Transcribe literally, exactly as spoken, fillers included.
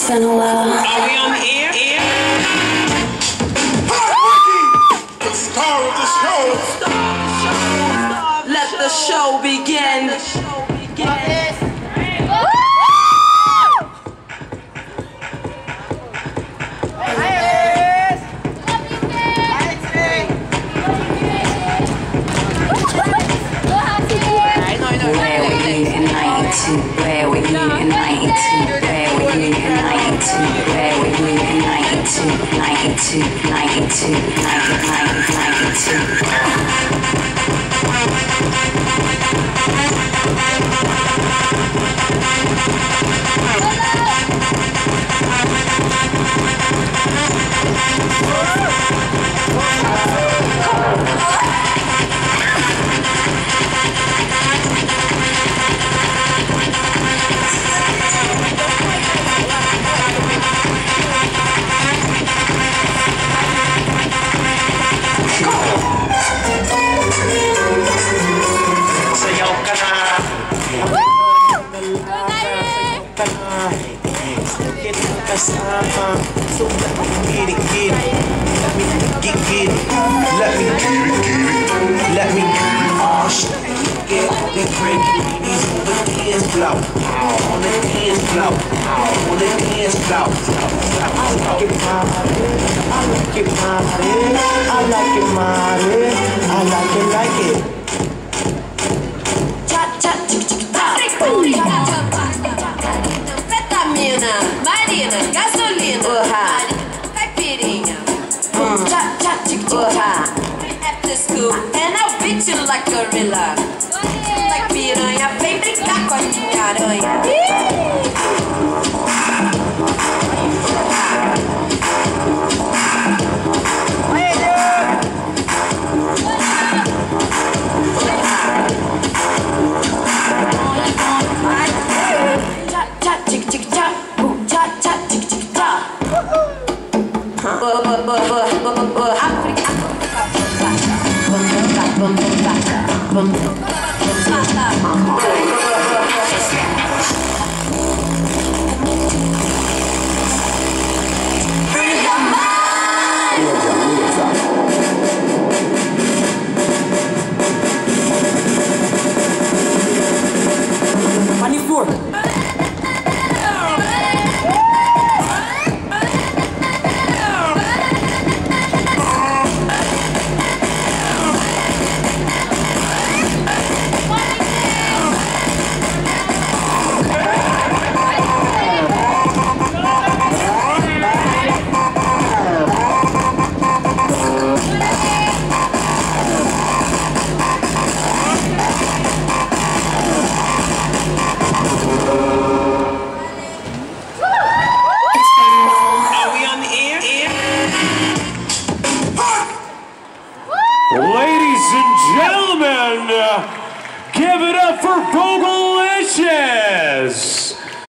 It's been a while. Are we on the air? air? The star of the show. Let the show begin. Let the show begin. Where we unite to, where we unite to, where we unite to, unite to, unite to, unite to, Sama, so let me get it, get it. Let me get, get it. Let me get it, get it. Let me get it. Oh shit, get the break. These on the dance floor, on the dance floor, on the dance floor. I like it, party. I like it, party. I like it, party. I like it, like it. Cha cha tic tic tac. Marina, gasolina, uh-huh. Caipirinha, mm. Cha cha tic tic uh-huh. After school, and I'll beat you like a gorilla. Like piranha, vem brincar com a minha aranha. Africa.